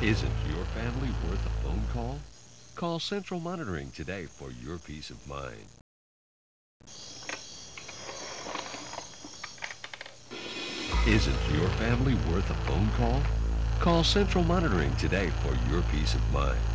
Isn't your family worth a phone call? Call Central Monitoring today for your peace of mind. Isn't your family worth a phone call? Call Central Monitoring today for your peace of mind.